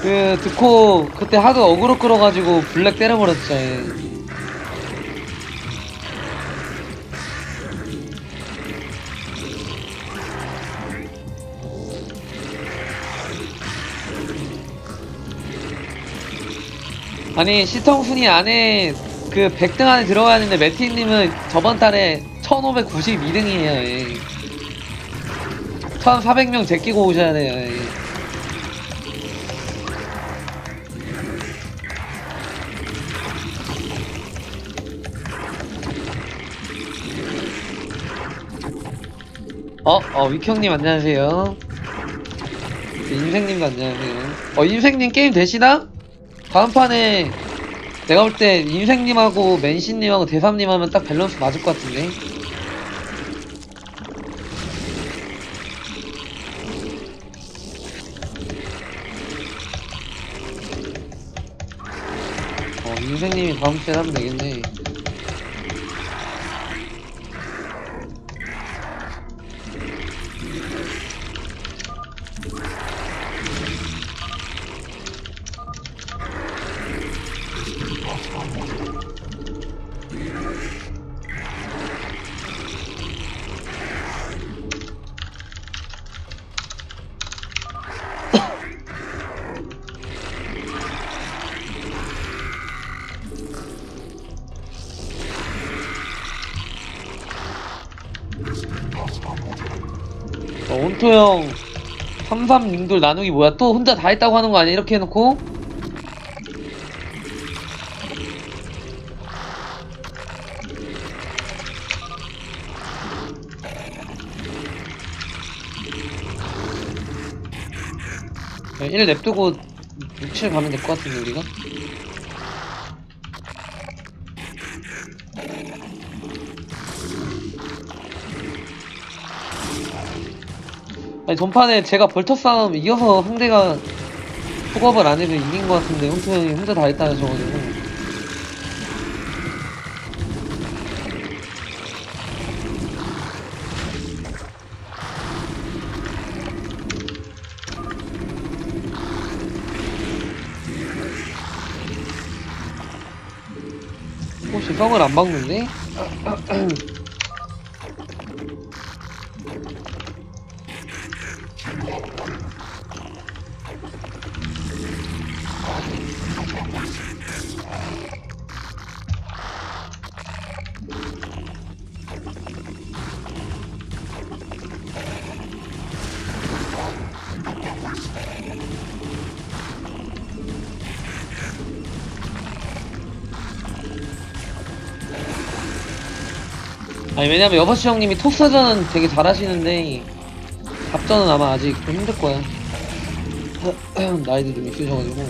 그 드코 그때 하도 어그로 끌어가지고 블랙 때려버렸죠. 예. 아니 시청순위 안에 그 100등 안에 들어가야 하는데 매티님은 저번 달에 1592등이에요. 예. 1400명 제끼고 오셔야 돼요. 예. 위형님 안녕하세요. 인생님도 안녕하세요. 인생님 게임 되시나? 다음 판에 내가 볼 때 인생님하고 맨신님하고 대삼님 하면 딱 밸런스 맞을 것 같은데. 인생님이 다음 주에 하면 되겠네. 온토형 33링돌 나누기 뭐야? 또 혼자 다 했다고 하는 거 아니야? 이렇게 해놓고? 야, 1 냅두고 6, 7 가면 될 것 같은데 우리가? 아니 전판에 제가 벌터 싸움 이겨서 상대가 픽업을 안 해도 이긴 것 같은데 혼토 형이 혼자 다 했다 하셔가지고. 혹시 성을 안 막는데? 아니 왜냐면 여버시 형님이 토스전은 되게 잘하시는데 잡전은 아마 아직 좀 힘들 거야. 나이도 좀 있으셔가지고.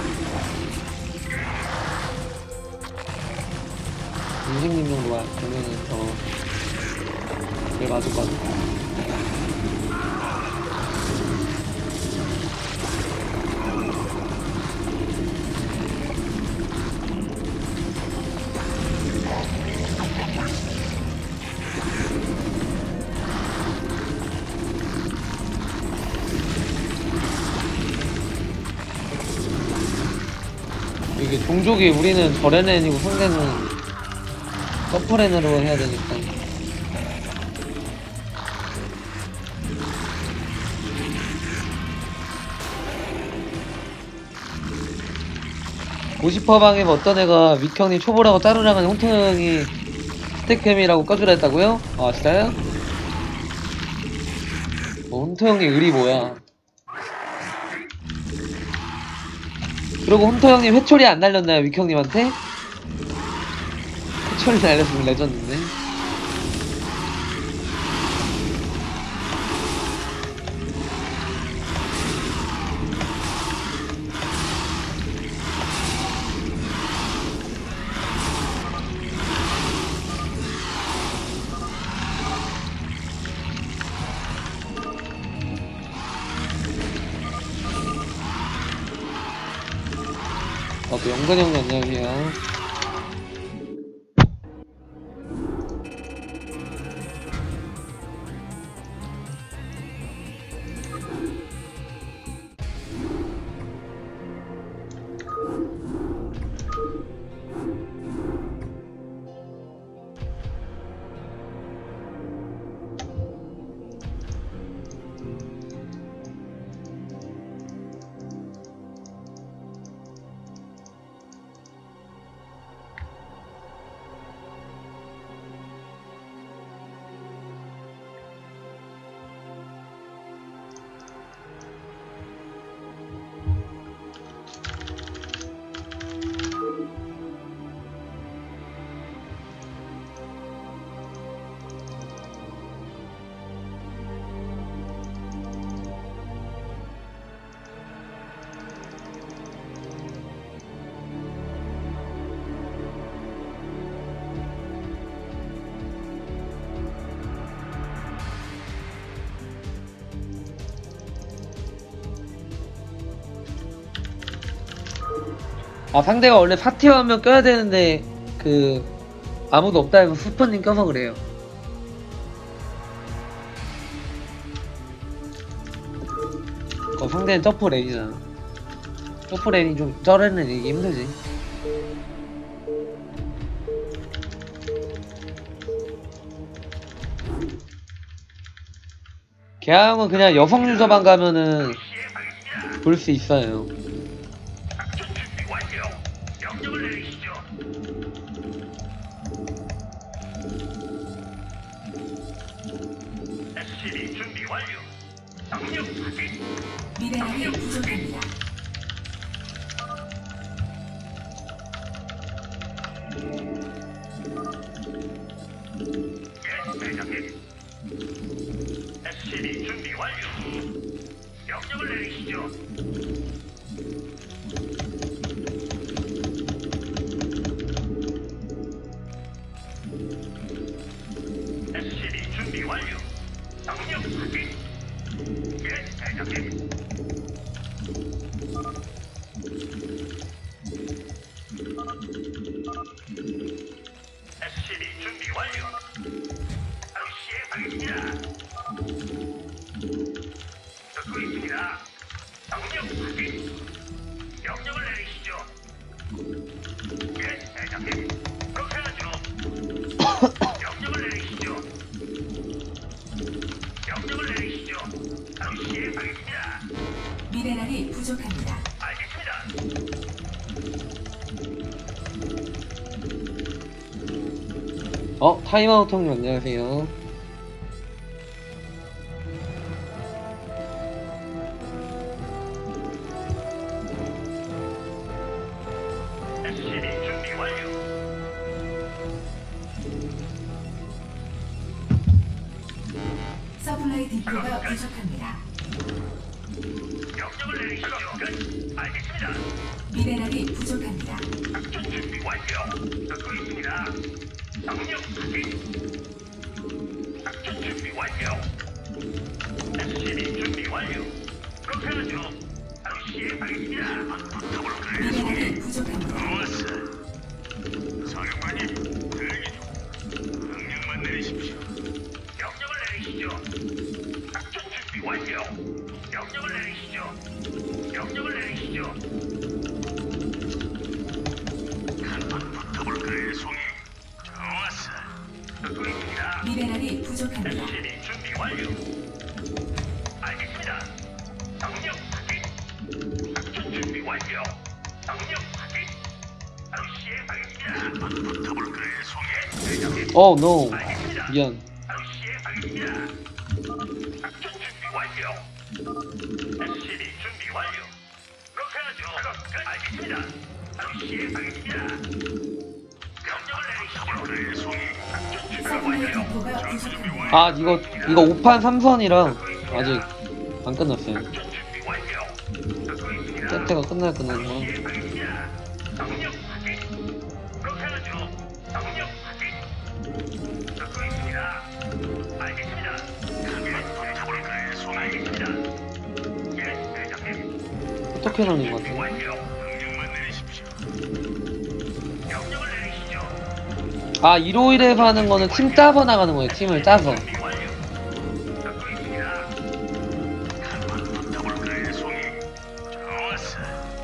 인생님 정도 되면은 제일 맞을 것 같아. 이게 종족이 우리는 저레넨이고 상대는 서프레넨으로 해야 되니까. 오시퍼방에 어떤 애가 위형님 초보라고 자르라고 혼토 형이 스택템이라고 꺼주라 했다고요? 아 진짜요? 혼토 형의 의리 뭐야? 그리고 혼토 형님 회초리 안 날렸나요 위형님한테? 회초리 날렸으면 레전드인데. 또 영건이 형님 안녕하세요. 아, 상대가 원래 4티어 하면 껴야 되는데 그 아무도 없다 해서 스펀님 껴서 그래요. 상대는 점프랜이잖아. 점프랜이 좀 쩔어는 이기 힘들지. 개항은 그냥 여성 유저방 가면은 볼 수 있어요. 미네랄이 부족합니다. SCB 준비 완료. 명령을 내리시죠. SCB 준비 완료. 명령 확인. 예, 대장님. SCB 준비 완료. 바로 시행하겠습니다. 듣고 있습니다. 명령 확인. 명령을 내리시죠. 예, 대장님. 그렇게 하죠. 명령을 내리시죠. 명령을 내리시죠. 바로 시행하겠습니다. 미네랄이 부족합니다. 알겠습니다. 타임아웃 형님 안녕하세요. SCB 준비 완료. 서플라이 디포가 부족합니다. 명령을 내리시죠. 끝. 알겠습니다. 미네랄이 부족합니다. 작전 준비 완료. 듣고 있습니다. 명령 확인. 작전 준비 완료. SCB 준비 완료. 그렇게 하죠. 바로 시행하겠습니다. 붙어볼까요? 미네랄이 부족합니다. 좋았어. 사령관님, 대기 중. 명령만 내리십시오. 명령을 내리시죠. 작전 준비 완료. 명령을 내리시죠. 명령을 내리시죠. 한번 붙어볼까요, 송이? 좋았어. 듣고 있습니다. 미네랄이 부족합니다. SCB 준비 완료. 알겠습니다. 명령 확인. 작전 준비 완료. 명령 확인. 바로 시행하겠습니다. 한번 붙어볼까요, 송이? 대장님. 노. 알겠습니다. 미안. 바로 시행하겠습니다. 작전 준비 완료. SCB 준비 완료. 그렇게 하죠. 끝. 알겠습니다. 바로 시행하겠습니다. 명령을 내리시죠. 송이. 작전 준비 서플라이 완료. 디포가 전투 준비 부족합니다. 완료. 이거 5판 3선이랑 아직 안 끝났어요. 작전 준비 완료. 듣고 있습니다. 세트가 끝나는 거. 시행하겠습니다. 명령 확인. 그렇게 하죠. 명령 확인. 듣고 있습니다. 알겠습니다. 한번 붙어볼까요, 송이? 알겠습니다. 예, 대장님. 어떻게 나는 것 준비 같아? 완료. 명령만 내리십시오. 명령을 내리시죠. 151에서 하는 거는 팀 짜서 나가는 거예요. 팀을 짜서. 준비 완료. 듣고 있습니다. 한번 붙어볼까요, 송이? 좋았어.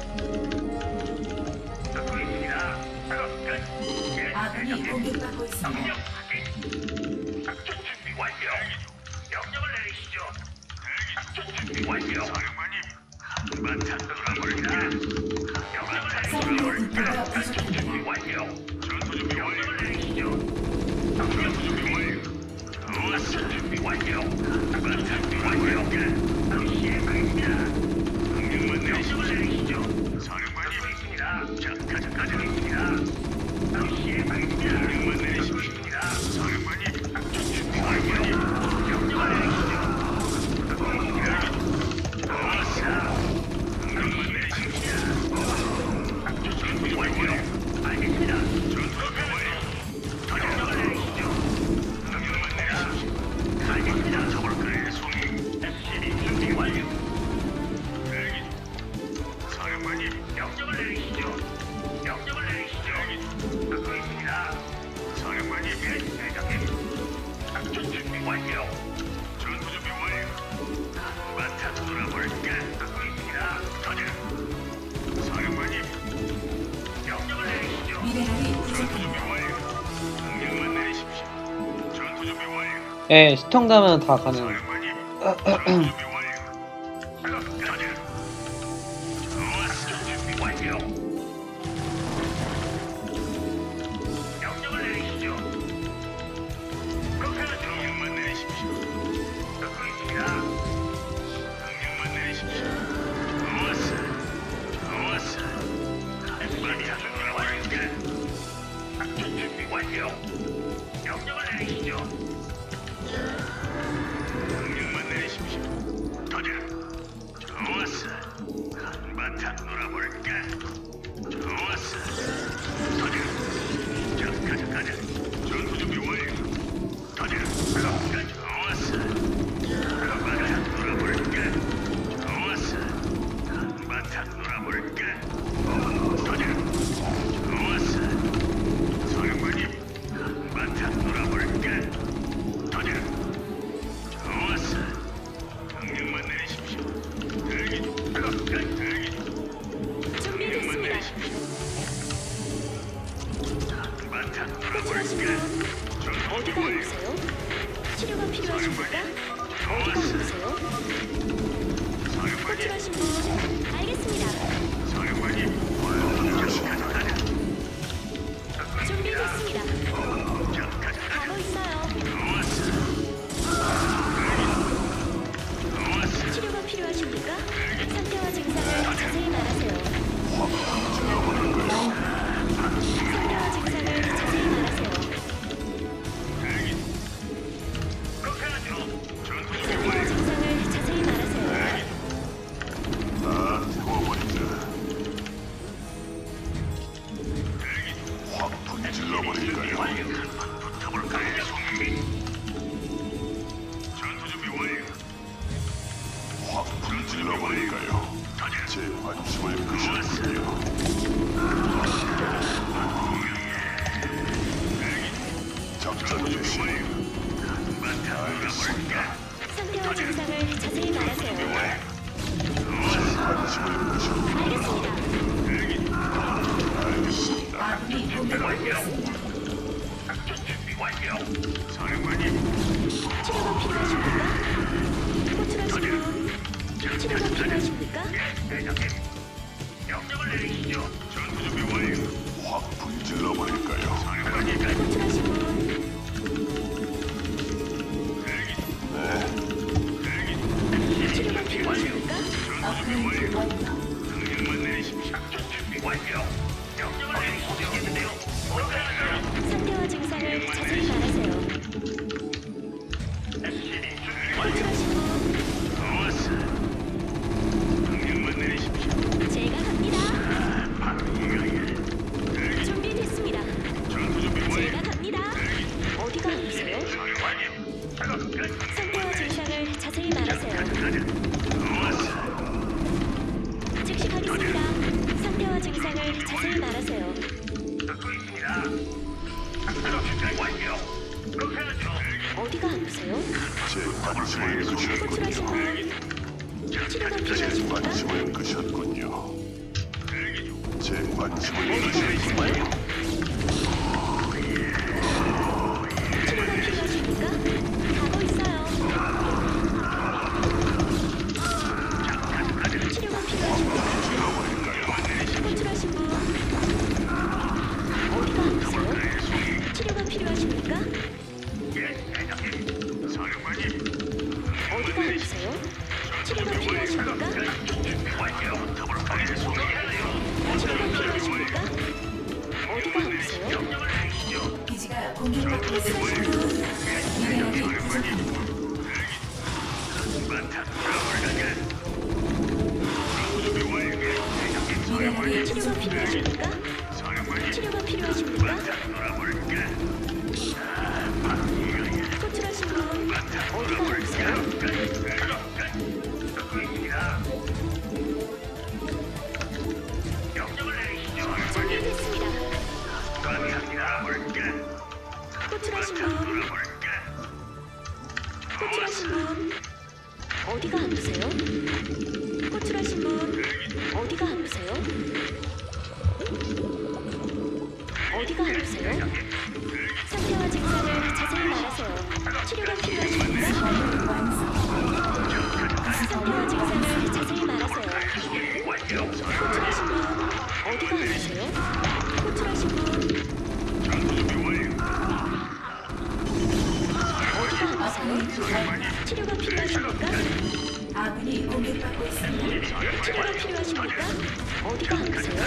듣고 있습니다. 작업 끝. 예, 아군이 대장님. 공격받고 있습니다. 명령 확인. 작전 준비 완료. 명령을 내리시죠. 작전 준비 완료. 사령관님, 한바탕 놀아볼까? 명령을 내리시죠. 작전 준비 완료. 전투 준비 명령을 내리시죠. 명령 준비 완료. 좋았어. 준비 완료. 한바탕 준비 완료. 바로 시행하겠습니다. 명령만 내리시죠. 사령관님 있습니다. 자, 가자 있습니다. 바로 시행하겠습니다. 명령만 내리십시오. 사령관님, 작전 준비 완료. 명령을 내리시죠. 듣고 있습니다. 좋았어. 명령만 내리십시오. 작전 준비 완료. 알겠습니다. 전투 완료. 명령을 내리시죠. 명령만 내리십시오. 알겠습니다. 저볼까요, 송이? SCB 준비 완료. 예, 시청자면 다 가능. 사령관님. 준비 완료. 작업 끝. 좋았어. 준비 완료. 명령을 내리시죠. 그렇게 하죠. 명령만 내리십시오. 듣고 있습니다. 명령만 내리십시오. 좋았어. 좋았어. 한번이 하는 거라니까. 작전 준비 완료. 명령을 내리시죠. 명령만 내리십시오. 터져. 좋았어. 한바탕 놀아볼까? 좋았어. 터져. 자, 가자. 전투 준비 완료. 터져. 좋았어. 한바탕 놀아볼까? 좋았어. 한바탕 놀아볼까? 터져. 좋았어. 사령관님, 한바탕 놀아볼까? 터져. 좋았어. 명령만 내리십시오. 대기. 대기. 명령만 내리십시오. 한바탕 놀아볼까? 전투 어디가 완료. 아프세요? 치료가 필요하십니까? 어디가 좋았어. 아프세요? 사령관님, 호출하신 분 알겠습니다. 사령관님. 가자. 준비됐습니다. 가자. 가고 있어요. 좋았어. 좋았어. 치료가 필요하십니까? 상태와 증상을 자세히 말하세요. 상태와 증상을 자세히 말하세요. 그렇게 하죠. 전투 준비 상태와 완료. 증상을 자세히 말하세요. 다 태워버리자. 확 불질러버릴까요? 붙어볼까요, 송이? 전투 준비 완료. 확 불질러버릴까요? 제 관심을 끄셨군요. 작전 개시. 알겠습니다. 상태와 증상을 자세히 말하세요. 제 관심을 끄셨군요. 알겠습니다. 알겠습니다. 아군이 공격받고 있습니다. 작전 준비 완료. 사령관님, 치료가 필요하십니까? 호출하신 분 치료가 필요하십니까? 대장님. 명령을 내리시죠. 전투 준비 완료. 확 불질러버릴까요? 사령관님, 호출하신 분 치료가 필요하십니까? 업그레이드 완료. 명령만 내리십시오. 작전 준비 완료. 명령을 내리시겠는데요. 그렇게 상태와 증상을 자세히 말하세요. SCV 준비 완료. 호출하신 분 좋았어. 명령만 내리십시오. 제가 갑니다. 대기. 준비됐습니다. 전투 준비 완료. 제가 갑니다. 어디가 아프세요? 사령관님, 작업 끝. 상태와 증상을 자세히 말하세요. 좋았어. 즉시 가겠습니다. 상태와 증상을 자세히 말하세요. 듣고 있습니다. 작업 준비 완료. 그렇게 하죠. 어디가 아프세요? 제 관심을 호출하신 끄셨군요. 분 치료가 제 필요하십니까? 관심을 끄셨군요. 제 관심을 어디가 끄셨군요. 아프세요? 치료가 필요하십니까? 가고 있어요. 치료가 필요하십니까? 호출하신 분 어디가 아프세요? 치료가 필요하십니까? 예, 대장님. 사령관님, 어디가 아프세요? 치료가 필요하십니까? 준비 완료. 더블 소리하네요. 치료가 필요하십니까? 어디가 아프세요? 명령을 내리시죠. 기지가 공격받고 있습니다. 미네랄이 부족합니다. 한바탕 돌아볼까요? 준비 완료. 대장님, 미네랄이 치료가 부족합니다. 필요하십니까? 사령관님, 치료가 필요하십니까? 한바탕 돌아볼까? 호출하신 분 어디가 아프세요? 듣고 있습니다. 명령을 내리시죠. 준비됐습니다. 한바탕 돌아볼까? 호출하신 분 돌아볼까? 호출하신 분 어디가 아프세요? 호출하신 분 어디가 아프세요? 어디가 아프세요? 상태와 증상을 자세히 말하세요. 치료가 필요하십니까? 치료가 필요하십니까? 아군이 공격받고 있습니다. 치료가 필요하십니까? 어디가 아프세요?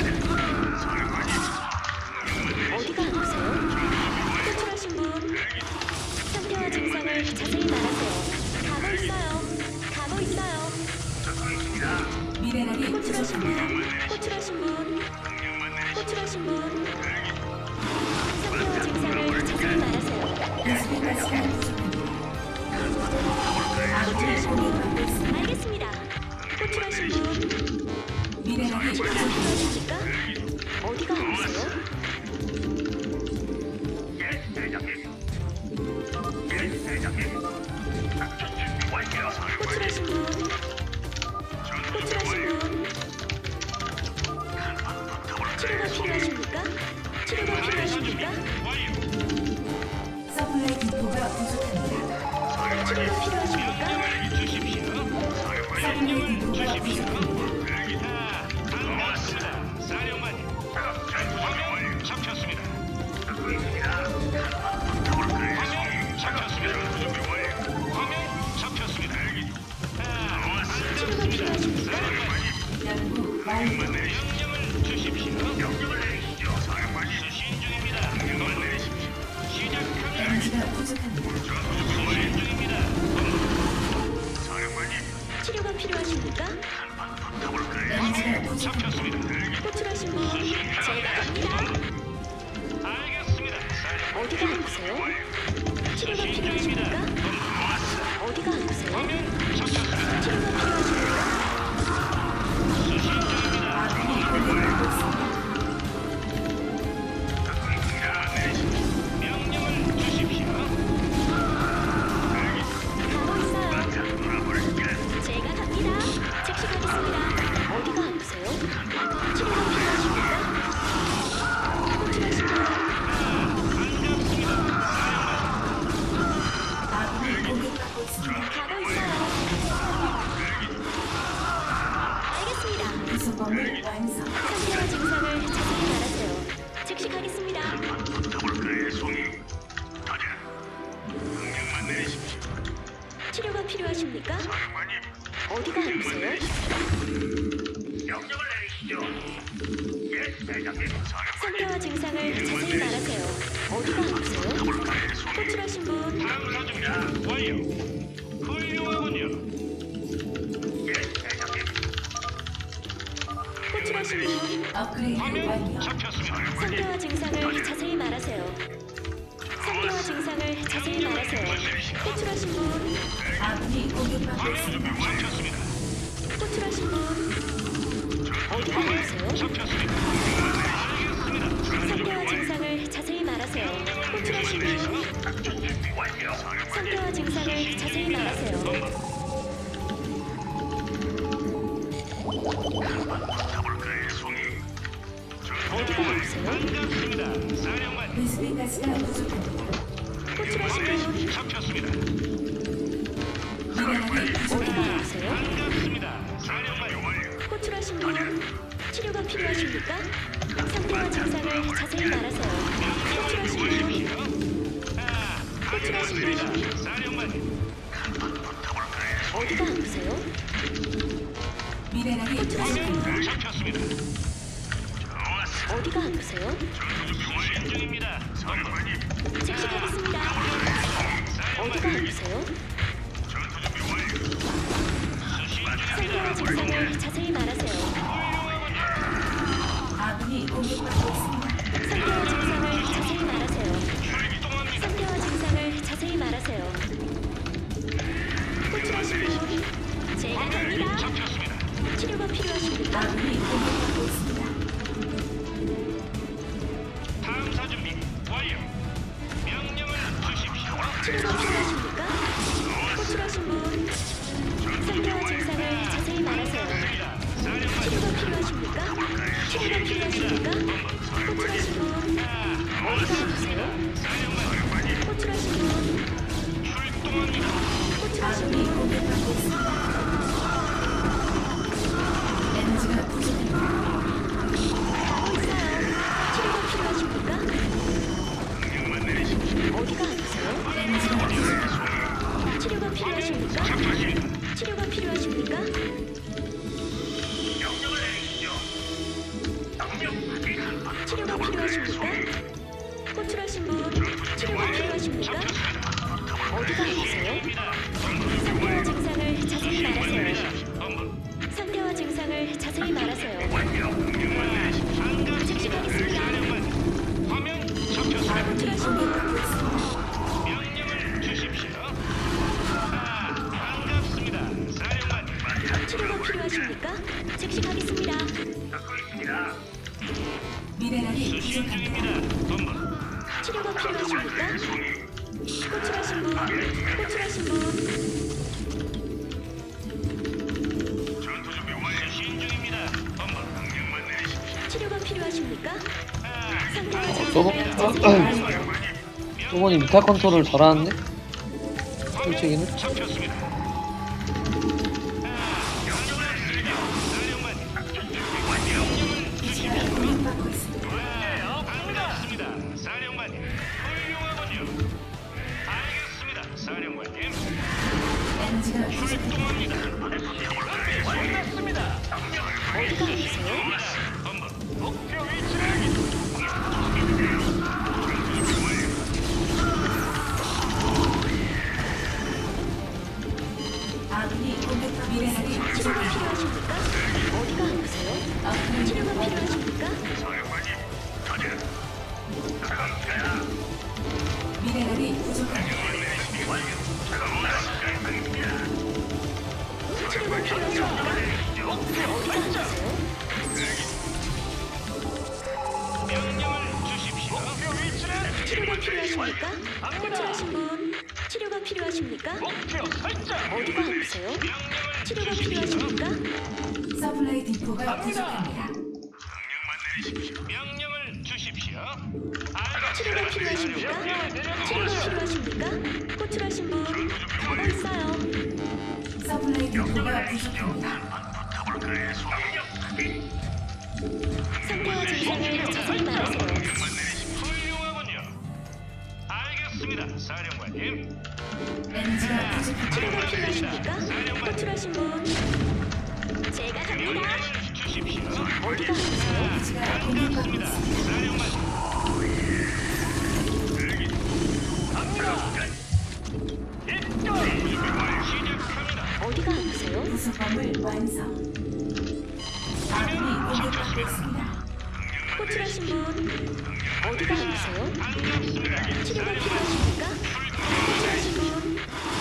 어디가 아프세요? 호출하신 분 상태와 증상을 자세히 말하세요. 가고 있어요. 가고 있어요. 미네랄이 호출하신 부족합니다. 분 호출하신 분 호출하신 분 상태와 증상을 자세히 말하세요. 베스핀 가스가 부족합니다. 아군이 공격받고 있습니다. 알겠습니다. 호출하신 분 미네랄이 치료가 부족합니다. 필요하십니까? 어디가 아프세요? 예, 대장님. 예, 대장님. 작전 준비 완료. 호출하신 분 호출하신 분 치료가 필요하십니까? 치료가 필요하십니까? 서플라이 디포가 부족합니다. 치료가 필요하십니까? 서플라이 디포가 부족합니다. 치료가 필요하십니까? 연구 완료. 에너지가 부족합니다. 치료가 필요하십니까? 에너지가 부족합니다. 호출하신 분 제가 갑니다. 어디가 아프세요? 치료가 필요하십니까? 어디가 아프세요? 치료가 필요하십니까? 아군이 공격받고 있습니다. 가고 있어요. 제가 갑니다. 즉시 가겠습니다. 어디가 아프세요? 치료가 필요하십니까? 호출하신 분 아군이 공격받고 있습니다. 가고 있어요. 알겠습니다. 구성범을 완성. 상태와 증상을 자세히 말하세요. 즉시 가겠습니다. 치료가 필요하십니까? 어디가 아프세요? 명령을 내리시죠. 예, 대장님. 상태와 증상을 자세히 말하세요. 어디가 아프세요? 호출하신 분 예, 대장님. 호출하신 분 업그레이드 완료. 상태와 증상을 자세히 말하세요. 상태와 증상을 자세히 말하세요. 호출하신 분 아군이 공격받고 있습니다. 호출하신 분 어디가 아프세요? 상태와 증상을 자세히 말하세요. 호출하신 분 작전 준비 완료. 상태와 증상을 자세히 말하세요. 어디가 아프세요? 베스핀 가스가 부족합니다. 호출하신 분 미네랄이 어디가 부족합니다. 아프세요? 호출하신 분 치료가 필요하십니까? 상태와 증상을 자세히 말하세요. 호출하신 분 호출하신 분 어디가 아프세요? 미네랄이 부족합니다. 어디가 아프세요? 즉시 가겠습니다. 어디가 아프세요? 상태와 증상을 자세히 말하세요. 아군이 공격받고 있습니다. 상태와 증상을 자세히 말하세요. 상태와 증상을 자세히 말하세요. 호출하신 분 제가 갑니다. 치료가 필요하십니까? 아군이 공격받고 있습니다. 치료가 필요하십니까? 호출하신 분 상태와 증상을 자세히 말하세요. 치료가 필요하십니까? 치료가 필요하십니까? 호출하신 분 어디가 아프세요? 호출하신 분 호출하신 아군이 분 공격받고 있습니다. 에너지가 부족합니다. 가고 있어요. 치료가 필요하십니까? 어디가 아프세요? 에너지가 부족합니다. 치료가 필요하십니까? 어디가 아프세요? 상태와 증상을 자세히 말하세요. 상태와 증상을 자세히 말하세요. 즉시 가겠습니다. 화면 잡혔습니다. 호출하신 분 명령을 주십시오. 반갑습니다. 사령관. 치료가 필요하십니까? 즉시 가겠습니다. 듣고 있습니다. 미네랄이 수신 부족합니다. 중입니다. 본부. 치료가 필요하십니까? 호출하신 분, 호출하신 분, 전투 준비 완료. 수신 중입니다. 본부. 명령만 내리십시오. 치료가 필요하십니까? 상태와 저거 증상을 자세히 말하세요. 저번이 미탈 컨트롤 잘하는데? 솔직히는? 잡혔습니다. 기지가 공격받고 있습니다. 반갑습니다. 사령관님. 훌륭하군요. 알겠습니다. 사령관님. 에너지가 부족합니다. 반갑습니다. 어디가 아프세요? 본부. 목표 위치를 아군이 공격받고 미네랄이 치료가 부족합니다. 필요하십니까? 어디가 아프세요? 업그레이드 치료가 완료. 필요하십니까? 사령관님. 가자. 미네랄이 부족합니다. 치료가 필요하십니까? 어디가 아프세요? 명령을 주십시오. 목표 위치는 치료가 필요하십니까? 호출하신 분, 치료가 필요하십니까? 목표 설정. 어디가 아프세요? 명령을 치료가 주십시오. 필요하십니까? 서플라이 디포가 부족합니다. 명령만 내리십시오. 명령을 주십시오. 치료가 필요하십니까? 치료가 필요하십니까? 호출하신 분, 가고 있어요. 서플라이 디포가 부족합니다. 상태와 증상을 자세히 말하세요. 훌륭하군요. 알겠습니다, 사령관님. 에너지가 부족합니다. 치료가 필요하십니까? 호출하신 분, 제가 갑니다. 명령을 주십시오. 어디가 아프세요? 기지가 공격받고 반갑습니다, 있습니다. 사령관. 시작합니다. 어디가 아프세요? 부속범을 완성. 아군이 공격받고 있습니다. 호출하신 분, 어디가 아프세요? 반갑습니다. 치료가 필요하십니까? 호출하신 분,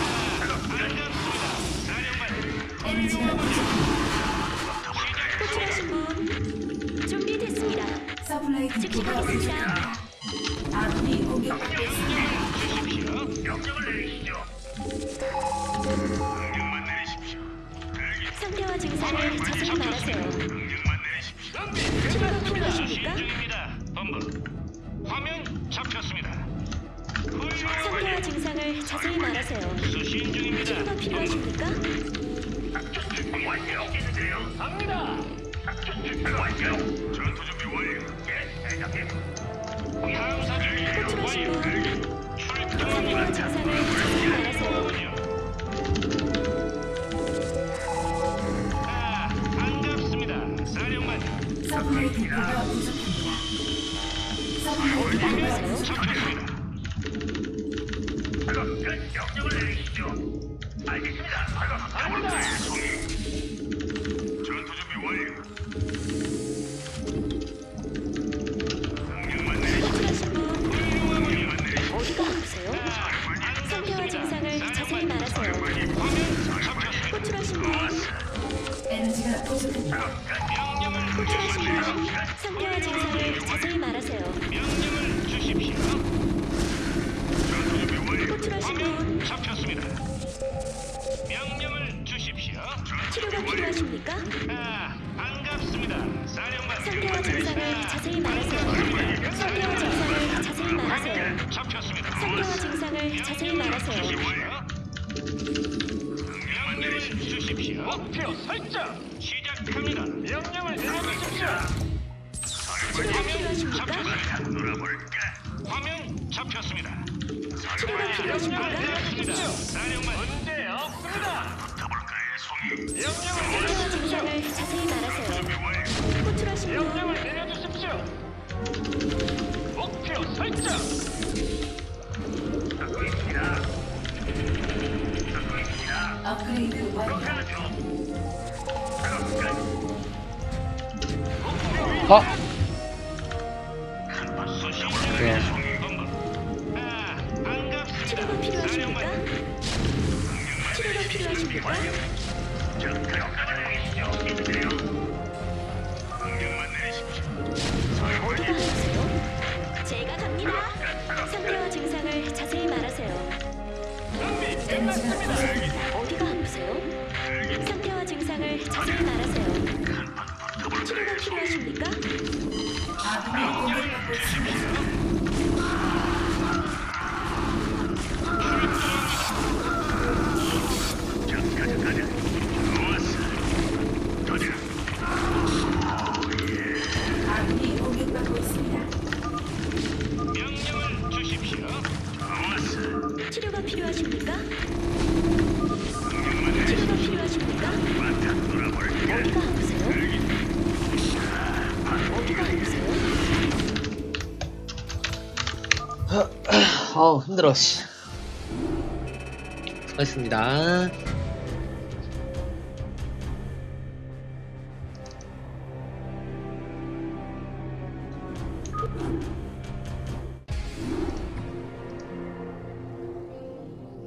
에너지가 부족합니다. 호출하신 분, 준비됐습니다. 서플라이 디포가 부족합니다. 아군이 공격받고 있습니다. 명령을 내리시죠. 명령만 내리십시오. 상태와 증상을 자세히 말하세요. 명령만 내리십시오. 치료가 필요하십니까? 중입니다. 본부. 화면 잡혔습니다. 상태와 훌륭하군요. 증상을 자세히 말하세요. 수신 중입니다. 치료가 필요하십니까? 완료. 갑니다. 작전 준비 완료. 전투 준비 완료. 예, 대장님. 탐사 준비 호출하신 완료. 분, 상태와 출동합니다. 증상을 자세히 말하세요. 반갑습니다. 사령관. 서플라이 디포가 부족합니다. 서플라이 디포가 부족합니다. 잡혔습니다. 작업 끝. 명령을 내리시죠. 알겠습니다. 갑니다. 전투 준비 완료. 명령만 내리시죠. 호출하신 분, 명령만 내리시죠. 어디가 아프세요? 상태와 증상을 자세히 말하세요. 호출하신 분, 에너지가 부족합니다. 명령을 호출하신 주십시오. 분, 상태와 증상을 자세히 말하세요. 명령을 주십시오. 전투 준비 완료. 호출하신 분, 잡혔습니다. 명령을 주십시오. 치료가 필요하십니까? 반갑습니다. 사령관. 상태와 증상을 자세히 말하세요. 상태와 증상을 자세히 말하세요. 잡혔습니다. 상태와 증상을 자세히 말하세요. 명령을 주십시오. 목표 설정. 시작합니다. 명령을 내려주십시오. 치료가 필요하십니까? 잡혔습니다. 놀아볼까? 화면 잡혔습니다. 치료가 필요하십니까? 내려주십시오. 사령관. 문제 없습니다. 붙어볼까요, 송이? 상태와 증상을 자세히 말하세요. 호출하신 분, 명령을 내려주십시오. 목표 설정. 듣고 있습니다. 업그레이드 완료. 가! 그래. 치료가 필요하십니까? 치료가 필요하십니까? 어디가 아프세요? 제가 갑니다. 상태와 증상을 자세히 말하세요. 엔지가 부족합니다. 어디가 아프세요? 상태와 증상을 자세히 말하세요. 치료가 필요하십니까? 아군이 공격받고 있습니다. 아군이 공격받고 있습니다. 명령을 주십시오. 치료가 필요하십니까? 치료가 필요하십니까? 어디가 아프세요? 어디가 아프세요? 아우 힘들어 씨. 수고하셨습니다.